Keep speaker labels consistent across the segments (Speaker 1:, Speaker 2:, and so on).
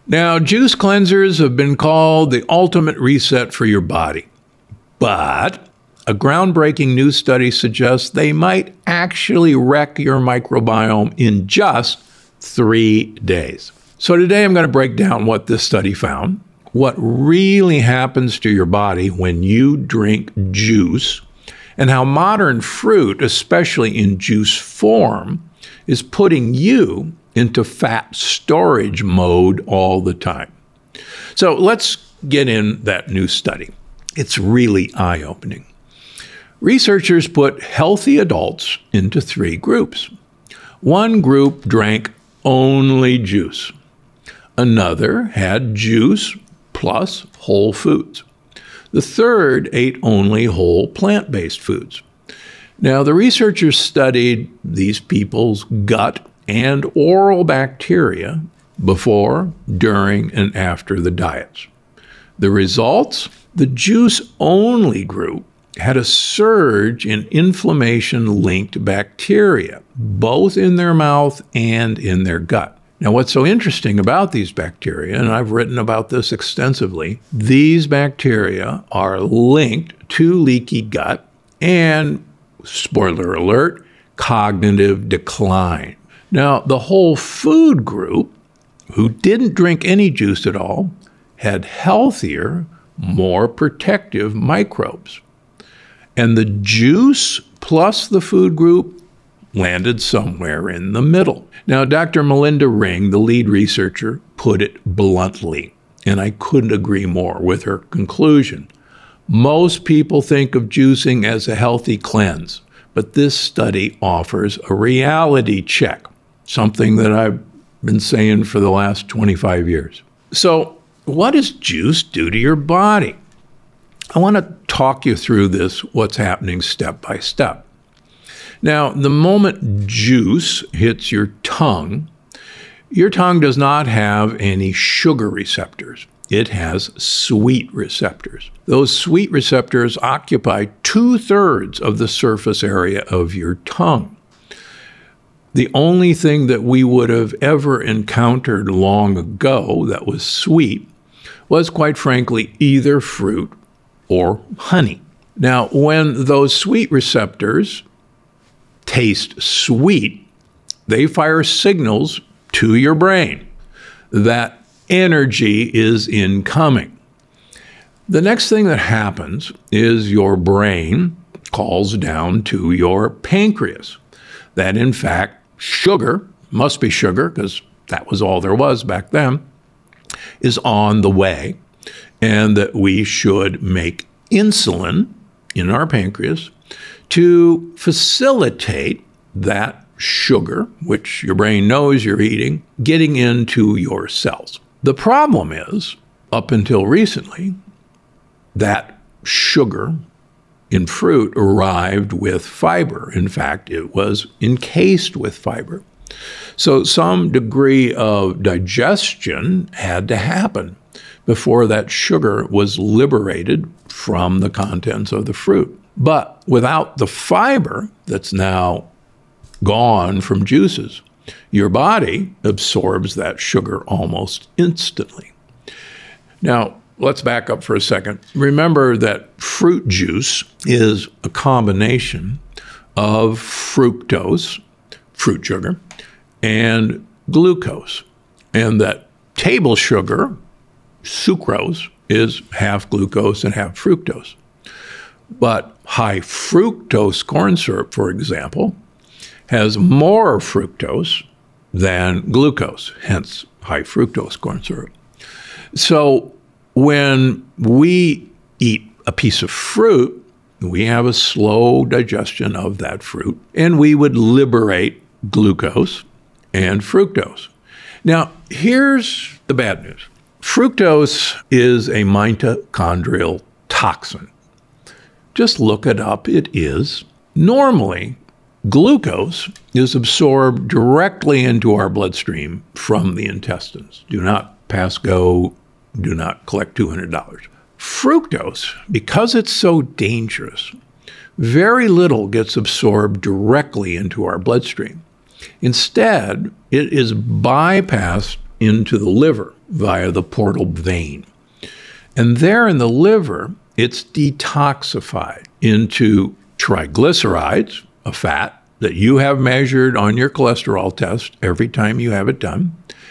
Speaker 1: Now, juice cleansers have been called the ultimate reset for your body, but a groundbreaking new study suggests they might actually wreck your microbiome in just 3 days. So today I'm going to break down what this study found, what really happens to your body when you drink juice, and how modern fruit, especially in juice form, is putting you into fat storage mode all the time. So let's get in that new study. It's really eye-opening. Researchers put healthy adults into 3 groups. One group drank only juice. Another had juice plus whole foods. The third ate only whole plant-based foods. Now, the researchers studied these people's gut and oral bacteria before, during, and after the diets. The results? The juice-only group had a surge in inflammation-linked bacteria, both in their mouth and in their gut. Now, what's so interesting about these bacteria, and I've written about this extensively, these bacteria are linked to leaky gut and, spoiler alert, cognitive decline. Now, the whole food group, who didn't drink any juice at all, had healthier, more protective microbes. And the juice plus the food group landed somewhere in the middle. Now, Dr. Melinda Ring, the lead researcher, put it bluntly, and I couldn't agree more with her conclusion. Most people think of juicing as a healthy cleanse, but this study offers a reality check, something that I've been saying for the last 25 years. So, what does juice do to your body? I want to talk you through this, what's happening step by step. Now, the moment juice hits your tongue does not have any sugar receptors. It has sweet receptors. Those sweet receptors occupy 2/3 of the surface area of your tongue. The only thing that we would have ever encountered long ago that was sweet was, quite frankly, either fruit or honey. Now, when those sweet receptors taste sweet, they fire signals to your brain that energy is incoming. The next thing that happens is your brain calls down to your pancreas that, in fact, sugar, must be sugar because that was all there was back then, is on the way, and that we should make insulin in our pancreas to facilitate that sugar, which your brain knows you're eating, getting into your cells. The problem is, up until recently, that sugar in fruit arrived with fiber. In fact, it was encased with fiber. So some degree of digestion had to happen before that sugar was liberated from the contents of the fruit. But without the fiber that's now gone from juices, your body absorbs that sugar almost instantly. Now, let's back up for a second. Remember that fruit juice is a combination of fructose, fruit sugar, and glucose, and that table sugar, sucrose, is half glucose and half fructose. But high fructose corn syrup, for example, has more fructose than glucose, hence high fructose corn syrup. So when we eat a piece of fruit, we have a slow digestion of that fruit, and we would liberate glucose and fructose. Now, here's the bad news. Fructose is a mitochondrial toxin. Just look it up, it is. Normally, glucose is absorbed directly into our bloodstream from the intestines. Do not pass go, do not collect $200. Fructose, because it's so dangerous, very little gets absorbed directly into our bloodstream. Instead, it is bypassed into the liver via the portal vein. And there in the liver, it's detoxified into triglycerides, a fat that you have measured on your cholesterol test every time you have it done,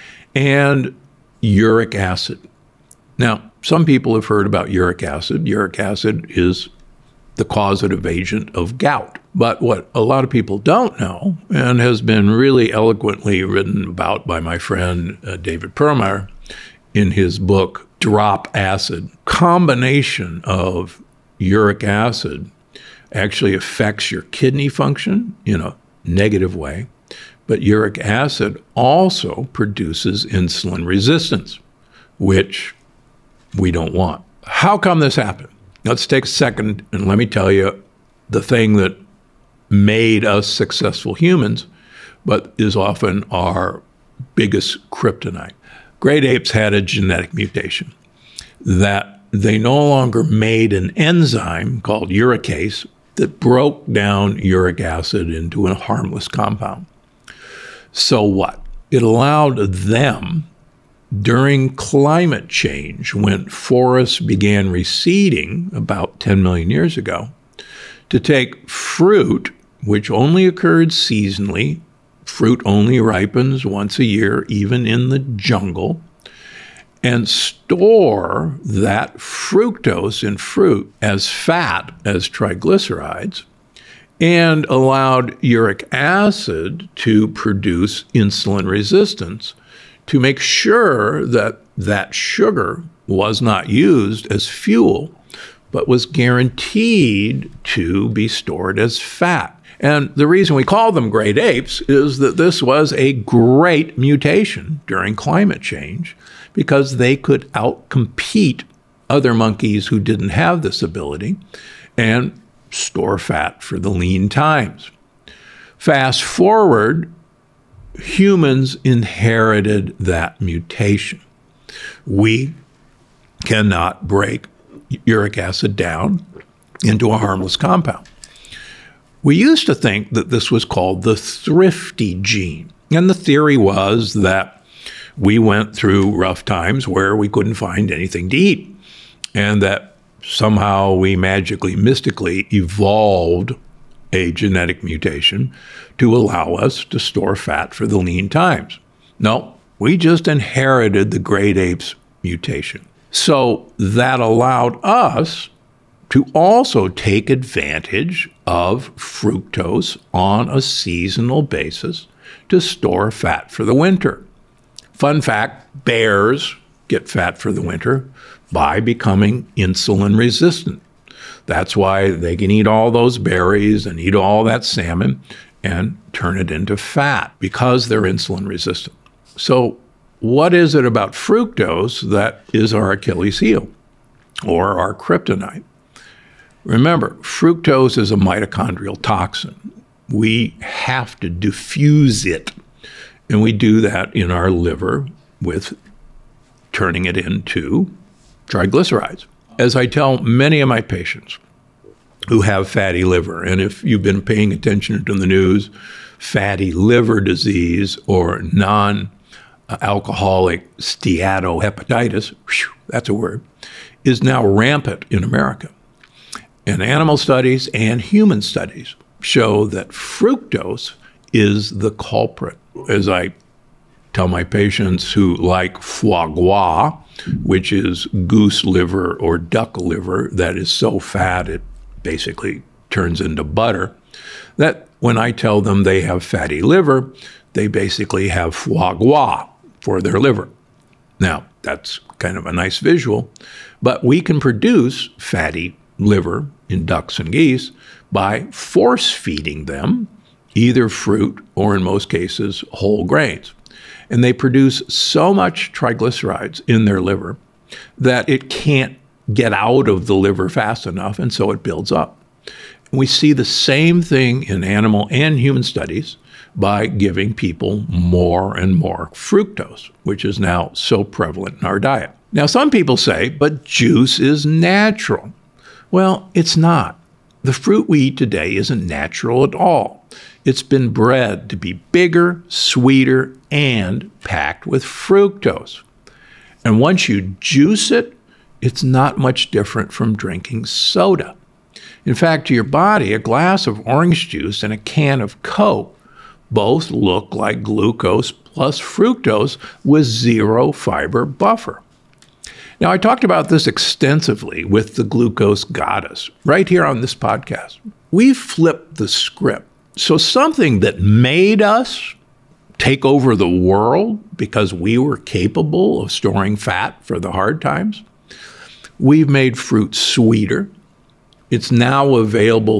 Speaker 1: and uric acid. Now, some people have heard about uric acid. Uric acid is the causative agent of gout. But what a lot of people don't know, and has been really eloquently written about by my friend David Perlmutter in his book, Drop Acid, combination of uric acid actually affects your kidney function in a negative way, but uric acid also produces insulin resistance, which we don't want. How come this happened? Let's take a second and let me tell you the thing that made us successful humans, but is often our biggest kryptonite. Great apes had a genetic mutation that they no longer made an enzyme called uricase that broke down uric acid into a harmless compound. So what? It allowed them, during climate change, when forests began receding about 10 million years ago, to take fruit, which only occurred seasonally, fruit only ripens once a year, even in the jungle, and store that fructose in fruit as fat, as triglycerides, and allowed uric acid to produce insulin resistance to make sure that that sugar was not used as fuel, but was guaranteed to be stored as fat. And the reason we call them great apes is that this was a great mutation during climate change because they could outcompete other monkeys who didn't have this ability and store fat for the lean times. Fast forward, humans inherited that mutation. We cannot break uric acid down into a harmless compound. We used to think that this was called the Thrifty gene. And the theory was that we went through rough times where we couldn't find anything to eat, and that somehow we magically, mystically evolved a genetic mutation to allow us to store fat for the lean times. No, we just inherited the great apes mutation. So that allowed us to also take advantage of fructose on a seasonal basis to store fat for the winter. Fun fact, bears get fat for the winter by becoming insulin resistant. That's why they can eat all those berries and eat all that salmon and turn it into fat because they're insulin resistant. So what is it about fructose that is our Achilles heel or our kryptonite? Remember, fructose is a mitochondrial toxin. We have to diffuse it, and we do that in our liver with turning it into triglycerides. As I tell many of my patients who have fatty liver, and if you've been paying attention to the news, fatty liver disease or non-alcoholic steatohepatitis, that's a word, is now rampant in America. And animal studies and human studies show that fructose is the culprit. As I tell my patients who like foie gras, which is goose liver or duck liver that is so fat it basically turns into butter, that when I tell them they have fatty liver, they basically have foie gras for their liver. Now, that's kind of a nice visual, but we can produce fatty liver in ducks and geese by force feeding them either fruit or in most cases whole grains. And they produce so much triglycerides in their liver that it can't get out of the liver fast enough, and so it builds up. And we see the same thing in animal and human studies by giving people more and more fructose, which is now so prevalent in our diet. Now, some people say, but juice is natural. Well, it's not. The fruit we eat today isn't natural at all. It's been bred to be bigger, sweeter, and packed with fructose. And once you juice it, it's not much different from drinking soda. In fact, to your body, a glass of orange juice and a can of Coke both look like glucose plus fructose with zero fiber buffer. Now, I talked about this extensively with the glucose goddess right here on this podcast. We've flipped the script. So something that made us take over the world because we were capable of storing fat for the hard times, we've made fruit sweeter. It's now available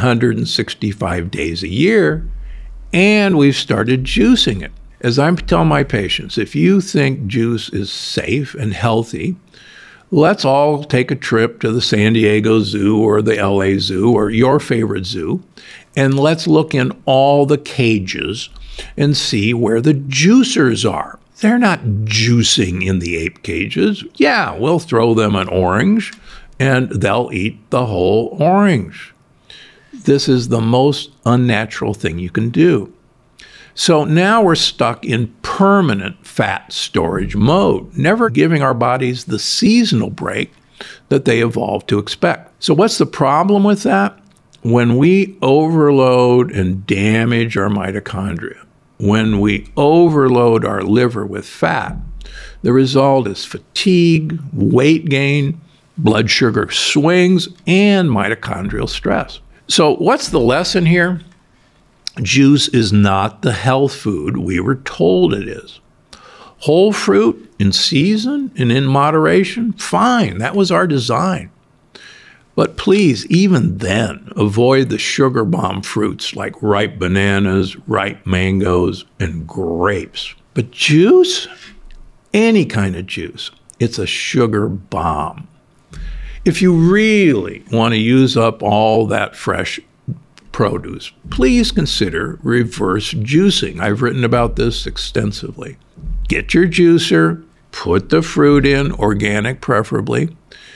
Speaker 1: 365 days a year, and we've started juicing it. As I tell my patients, if you think juice is safe and healthy, let's all take a trip to the San Diego Zoo or the LA Zoo or your favorite zoo, and let's look in all the cages and see where the juicers are. They're not juicing in the ape cages. Yeah, we'll throw them an orange, and they'll eat the whole orange. This is the most unnatural thing you can do. So now we're stuck in permanent fat storage mode, never giving our bodies the seasonal break that they evolved to expect. So what's the problem with that? When we overload and damage our mitochondria, when we overload our liver with fat, the result is fatigue, weight gain, blood sugar swings, and mitochondrial stress. So what's the lesson here? Juice is not the health food we were told it is. Whole fruit in season and in moderation, fine, that was our design. But please, even then, avoid the sugar bomb fruits like ripe bananas, ripe mangoes, and grapes. But juice, any kind of juice, it's a sugar bomb. If you really want to use up all that fresh produce, please consider reverse juicing. I've written about this extensively. Get your juicer, put the fruit in, organic preferably,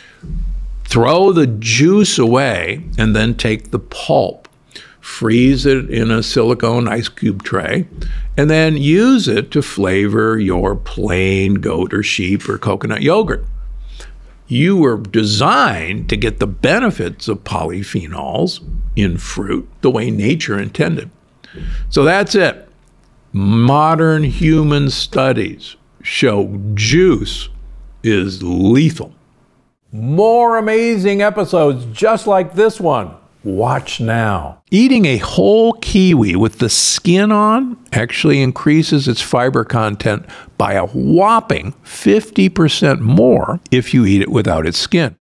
Speaker 1: throw the juice away, and then take the pulp. Freeze it in a silicone ice cube tray, and then use it to flavor your plain goat or sheep or coconut yogurt. You were designed to get the benefits of polyphenols in fruit the way nature intended. So that's it. Modern human studies show juice is lethal. More amazing episodes just like this one. Watch now. Eating a whole kiwi with the skin on actually increases its fiber content by a whopping 50% more if you eat it without its skin.